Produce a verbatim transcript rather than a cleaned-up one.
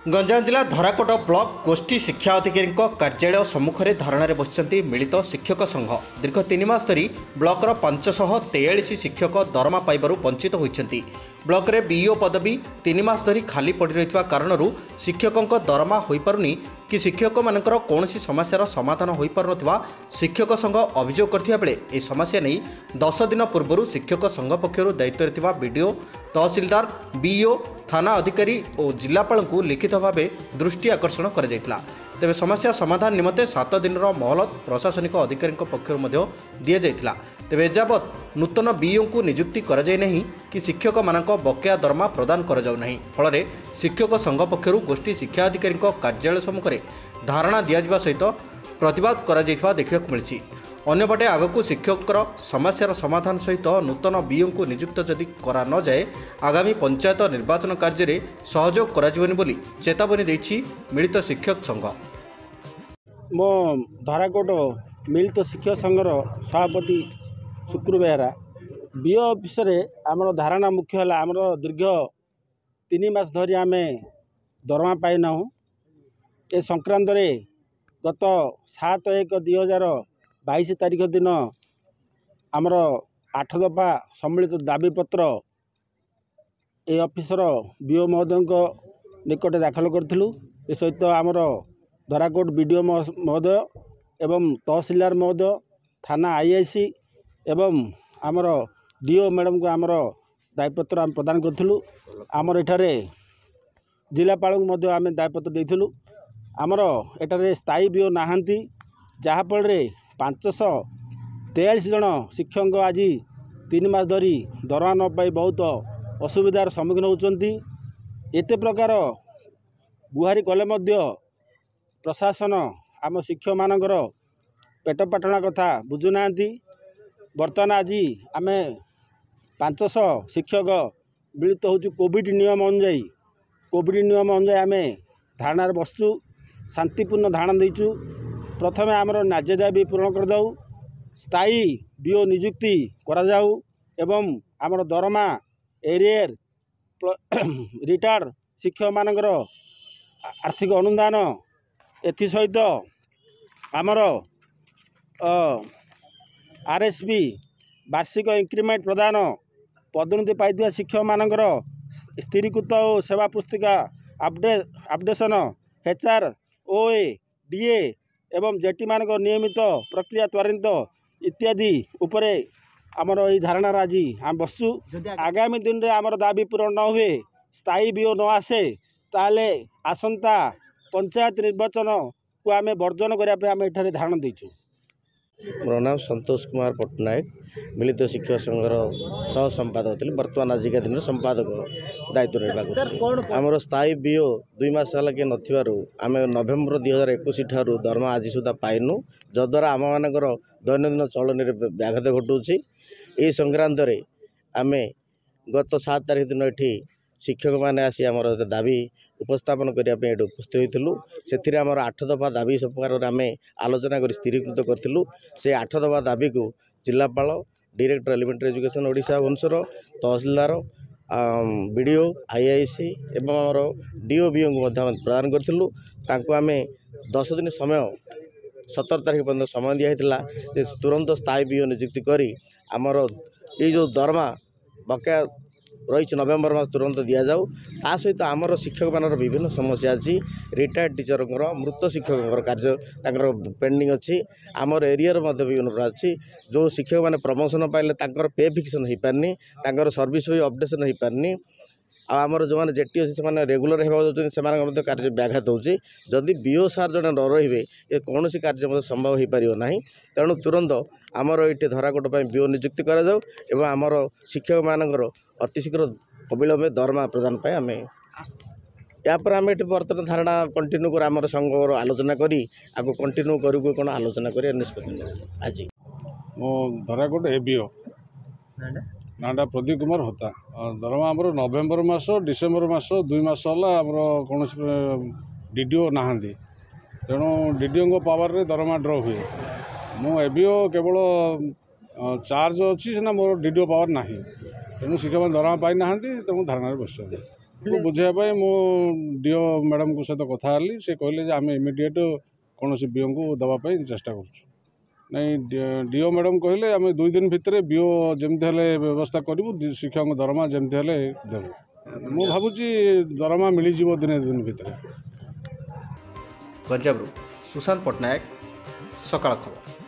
गंजाम जिला धराकोट ब्लॉक गोष्ठी शिक्षा अधिकारी कार्यालय सम्मुखें धारणा बसिंट मिलित शिक्षक संघ दीर्घ तीन मास धरी ब्लॉकर पांचशह तेयालीस शिक्षक दरमा पाइबारु वंचित होइछन्ति। ब्लॉक रे बीओ पदवी तीन मास धरी खाली पड़ी रहितवा कारणरू शिक्षकों दरमा होई पारुनी कि शिक्षक मानकर कौनसी समस्यार समाधान होई पारुनथिबा शिक्षक संघ अभियोग करथिबा बेले ए समस्या नहीं दस दिन पूर्व शिक्षक संघ पक्षरु दायित्व थिबा बीडीओ तहसीलदार बीओ थाना अधिकारी और जिलापाल को लिखित भाव दृष्टि आकर्षण कर तेज समस्या समाधान निमंते सात दिन महलत प्रशासनिक अधिकारी पक्षर दि जाता तेज एजावत नूतन बीओ को नियुक्ति कर कि शिक्षक मान बकेया दरमा प्रदान कर फल शिक्षक संघ पक्षर गोष्ठी शिक्षा अधिकारी कार्यालय सम्मुखें धारणा दिजा सहित प्रतिवाद कर देखा मिली। अन्यपटे आगक शिक्षक समस्यार समाधान सहित नूतन बीओ को नियुक्त जदि करा न जाए आगामी पंचायत निर्वाचन कार्य में सहयोग कराजिबनि बोली चेतावनी देछि मिलित शिक्षक संघ। मो धराकोट मिलित शिक्षक संघर सभापति शुक्र बेहरा बीओ ऑफिस रे आमर धारणा मुख्य है आमर दीर्घ तीन मास धरी आम दरमा पाईना ए संक्रांत रे गत सात एक दुई हजार बाईस तारीख दिन आमर आठ दफा सम्मिलित दाबी पत्र ए ऑफिसर बीओ महोदय निकट दाखल करूँ। ए सहित आमर धराकोट बीडीओ महोदय एवं तहसीलदार महोदय थाना आईआईसी एवं आमर डीओ मैडम को आमर दायपत्र आम प्रदान करूँ। आमर एठारे जिलापाल को आम दायपत्र देइथिलु। आमर एठारे स्थायी बीओ नाहांती जहाँफल पांचश तेयालीस जन शिक्षक आज तीन मास धरी दरमा न पाई बहुत असुविधार सम्मुखीन होती। एते प्रकार गुहारी कले मध्य प्रशासन आम शिक्षक मानकर पेट पाटना कथा बुझुना। बर्तमान आज आम पांचश शिक्षक मिलित होचु कोविड नियम अनुजाई कोविड नियम अनुजाई आम धारणार बसचु शांतिपूर्ण धारणा देचु। प्रथमे आमर नाज्य दाबी पूरण करदाऊ स्थायी बीओ नियुक्ति करा जाऊ एवं आमर दरमा एरियर रिटायर्ड शिक्षक मानकर आर्थिक अनुदान एथि सहित आमर आरएसबी वार्षिक इंक्रीमेंट प्रदान पदोन्नति पाई शिक्षक मानकर स्थिरीकृत और सेवा पुस्तिका अपडे अपडेशन एचआर ओए डीए एवं जेटी मानक नियमित प्रक्रिया त्वरित इत्यादि उपरे आमर ये धारणा आज आम बसु। आगामी दिन में आमर दाबी पूरण न हुए स्थायी बीओ न आसे ताले आसंता पंचायत निर्वाचन को आम वर्जन करने आम एठारे धारणा देचु। मोर नाम संतोष कुमार पट्टनायक मिलित शिक्षक संघर सह संपादक थी। बर्तमान आजिका दिन संपादक दायित्व रहा आमर स्थायी बीओ दुई मास है कि नाम नवेम्बर दुई हजार एकुश ठार दरमा आज सुधा पाइनु जद्वारा आम मानकर दैनंदिन चलन में व्याघात घटुची। यही संक्रांत आम गत सात तारीख दिन ये शिक्षक मैंने आसी आम दाबी उपस्थापन करने उपस्थित होलु। से आमर आठ दफा दाबी प्रकार आम आलोचना कर स्थिरीकृत करूँ। से आठ दफा दाबी को जिलापाल director elementary education Odisha Bhubaneswar तहसीलदार बीडीओ आईआईसी एवं आमर डीओ बीओ को प्रदान करूँ। आम दस दिन समय सतर तारीख पर्यटन समय दिखाला तुरंत स्थायी बीओ नियुक्ति करी आमर ये जो दरमा बकाया रही नवेम्बर मास तुरंत दि जाऊ। ता सहित आमर शिक्षक मान विभिन्न समस्या अच्छी रिटायर्ड टीचर मृत शिक्षक कार्य पेंडिंग अच्छी आमर एरिया विभिन्न प्रकार अच्छी जो शिक्षक मैंने प्रमोशन पाइले पे फिक्सन हो पारनी सर्विस भी अपडेशन हो पारनी आमर जो मैंने जेटी अच्छे से रेगुलर होगा से कार्य व्याघात होची। जदि बीओ सार जड़े न रे ये कौन कार्य संभव हो पार ना तेणु तुरंत आमर ये धराकोट बीओ नियुक्ति करा जाऊ एवं आमर शिक्षक मानकर अतिशीघ्र अविलंब दरमा प्रदान पाए आम यापर आम ये बर्तमान धारणा कंटिन्यू कर आम संघ आलोचना करी आपको कंटिन्यू करूँ कौन आलोचना कर निष्पत्ति आज मो धराकोट एबीओ नाटा प्रदीप कुमार होता दरमा आमर नवेम्बर मास डिसेम्बर मास दुई मास है आमर कौन डीडीओ नहांती तेणु डीडीओ पावर रे दरमा ड्र हुए मो एबीओ केवल चार्ज अच्छी सीना मोर डीडीओ पावर ना तेणु शिक्षक दरमा पाई ना तेणु धारणा बस। बुझाई मु डीओ मैडम को सहित कथा हेली से कहले जे आम इमिडिएट कौन बीओ को दवाई चेष्टा करूँ नहीं डीओ मैडम कहले आम दुई दिन भितर बीओ जमती हेले व्यवस्था करूँ शिक्षक दरमा जमती हेले देवु मु भावुची दरमा मिल जीव दिने दिन भितर। गंजामरू सुशांत पट्टनायक, सकाळ खबर।